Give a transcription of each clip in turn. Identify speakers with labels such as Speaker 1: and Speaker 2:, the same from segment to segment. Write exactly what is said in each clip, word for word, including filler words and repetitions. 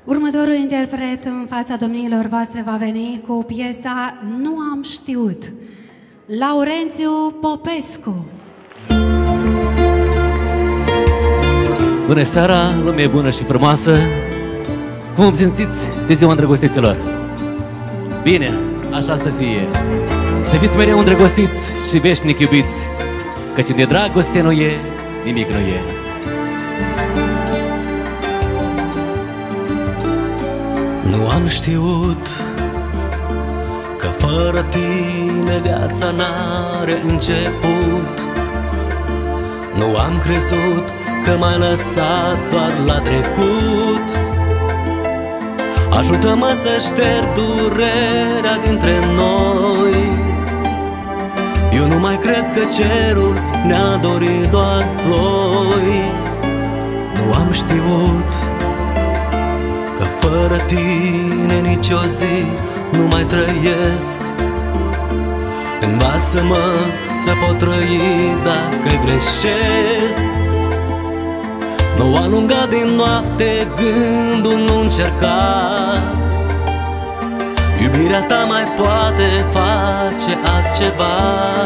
Speaker 1: Următorul interpret în fața domniilor voastre va veni cu piesa Nu am știut, Laurențiu Popescu.
Speaker 2: Bună seara, lume bună și frumoasă! Cum vă simțiți de ziua îndrăgostiților? Bine, așa să fie! Să fiți mereu îndrăgostiți și veșnic iubiți, căci unde dragoste nu e, nimic nu e.
Speaker 3: Nu am știut că fără tine viața n-are început. Nu am crezut că m-ai lăsat doar la trecut. Ajută-mă să șterg durerea dintre noi. Eu nu mai cred că cerul ne-a dorit doar ploi. Nu am știut că fără tine nici o zi nu mai trăiesc. Învață-mă să pot trăi dacă greșesc. Nu alunga din noapte gândul, nu încerca. Iubirea ta mai poate face altceva.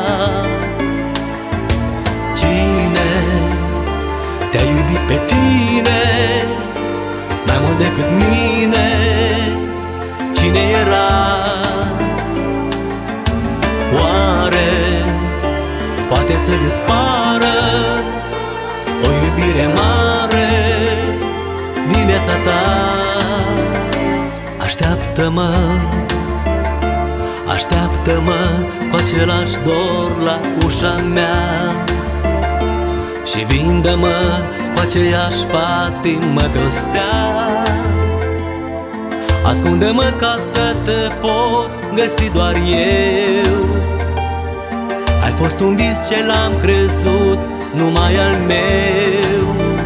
Speaker 3: Cine te-a iubit pe tine mai mult decât mine? Cine era? Oare poate să dispară o iubire mare din viața ta? Așteaptă-mă, așteaptă-mă cu același dor la ușa mea și vindă-mă cu aceeași patimă pe o stea. Ascunde-mă ca să te pot găsi doar eu. Ai fost un vis ce l-am crezut numai al meu.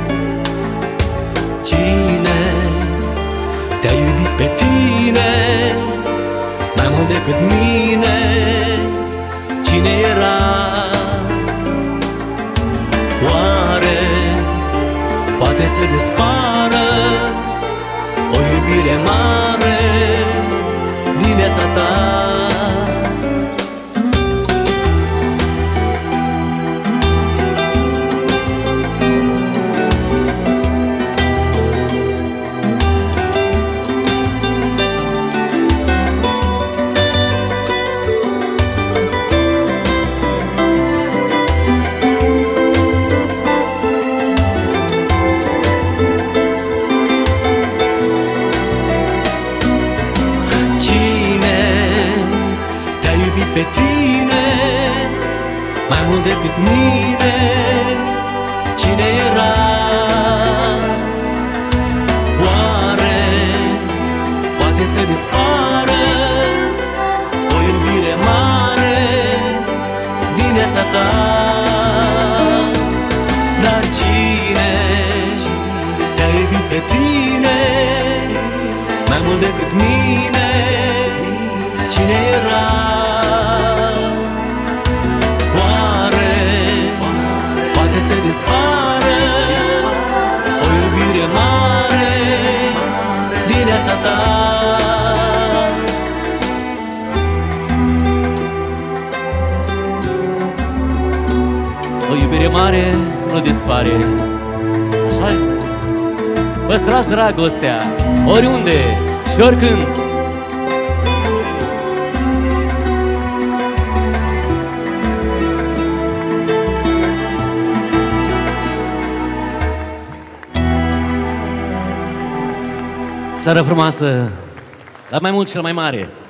Speaker 3: Cine te-a iubit pe tine mai mult decât mine? Cine era? Oare poate să dispară o iubire mare din viața ta? Pe tine mai mult decât mine? Cine era? Oare poate să dispară o iubire mare din viața ta? Dar cine te-a iubit pe tine mai mult decât mine? Cine era? Să dispară o iubire mare din viața ta.
Speaker 2: O iubire mare nu dispare. Așa-i? Păstrați dragostea oriunde și oricând. Seară frumoasă, la mai mult și la mai mare.